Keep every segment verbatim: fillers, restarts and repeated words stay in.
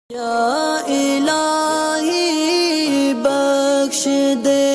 یا الہی بخش دے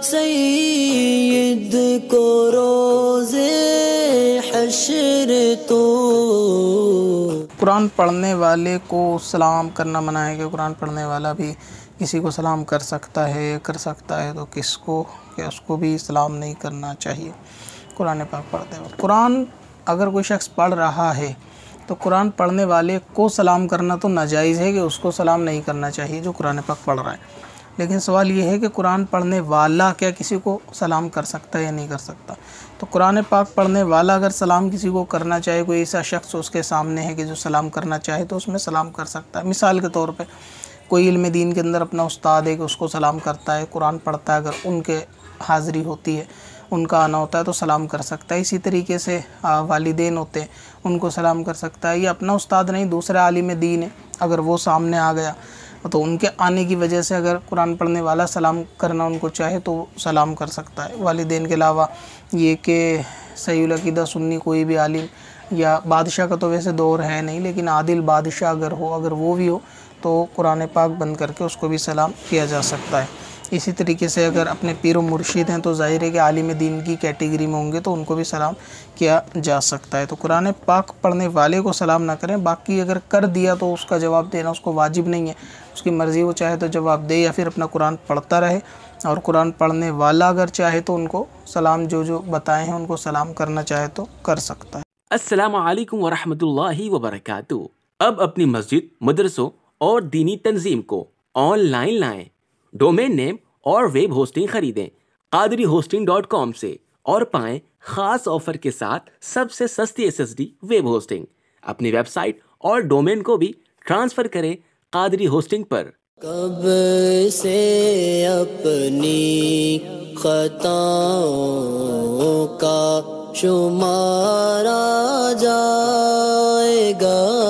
سید کو روز حشر تو۔ قرآن پڑھنے والے کو سلام کرنا منع ہے کہ قرآن پڑھنے والا بھی کسی کو سلام کر سکتا ہے کر سکتا ہے تو کس کو کہ اس کو بھی سلام نہیں کرنا چاہیے قرآن پاک پڑھتے وقت۔ قرآن اگر کوئی شخص پڑھ رہا ہے تو قرآن پڑھنے والے کو سلام کرنا تو ناجائز ہے کہ اس کو سلام نہیں کرنا چاہیے جو قرآن پاک پڑھ رہا ہے، لیکن سوال یہ ہے کہ قرآن پڑھنے والا کیا کسی کو سلام کر سکتا ہے یا نہیں کر سکتا۔ تو قرآن پاک پڑھنے والا اگر سلام کسی کو کرنا چاہے، کوئی ایسا شخص اس کے سامنے ہے کہ جو سلام کرنا چاہے تو اس میں سلام کر سکتا ہے۔ مثال کے طور پہ کوئی علم دین کے اندر اپنا استاد ہے کہ اس کو سلام کرتا ہے، قرآن پڑھتا ہے، اگر ان کے حاضری ہوتی ہے، ان کا آنا ہوتا ہے تو سلام کر سکتا ہے۔ اسی طریقے سے والدین ہوتے ہیں، ان کو سلام کر سکتا ہے، یا اپنا استاد نہیں دوسرا عالم دین ہے اگر وہ سامنے آ گیا تو ان کے آنے کی وجہ سے اگر قرآن پڑھنے والا سلام کرنا ان کو چاہے تو سلام کر سکتا ہے۔ والدین کے علاوہ یہ کہ صحیح العقیدہ سنی کوئی بھی عالم یا بادشاہ کا تو ویسے دور ہے نہیں، لیکن عادل بادشاہ اگر ہو اگر وہ بھی ہو تو قرآن پاک بند کر کے اس کو بھی سلام کیا جا سکتا ہے۔ اسی طریقے سے اگر اپنے پیر و مرشد ہیں تو ظاہر ہے کہ عالم دین کی کیٹیگری میں ہوں گے تو ان کو بھی سلام کیا جا سکتا ہے۔ تو قرآن پاک پڑھنے والے کو سلام نہ کریں، باقی اگر کر دیا تو اس کا جواب دینا اس کو واجب نہیں ہے، اس کی مرضی، وہ چاہے تو جواب دے یا پھر اپنا قرآن پڑھتا رہے، اور قرآن پڑھنے والا اگر چاہے تو ان کو سلام جو جو بتائے ہیں ان کو سلام کرنا چاہے تو کر سکتا ہے۔ السلام علیکم ورحمۃ اللہ وبرکاتہ۔ اب اپنی مسجد، مدرسوں اور دینی تنظیم کو آن لائن لائیں۔ ڈومین نیم اور ویب ہوسٹنگ خریدیں قادری ہوسٹنگ ڈاٹ کام سے اور پائیں خاص آفر کے ساتھ سب سے سستی S S D web hosting. اپنی ویب سائٹ اور ڈومین کو بھی ٹرانسفر کریں قادری ہوسٹنگ پر۔ کب سے اپنی خطاؤں کا شمارا جائے گا۔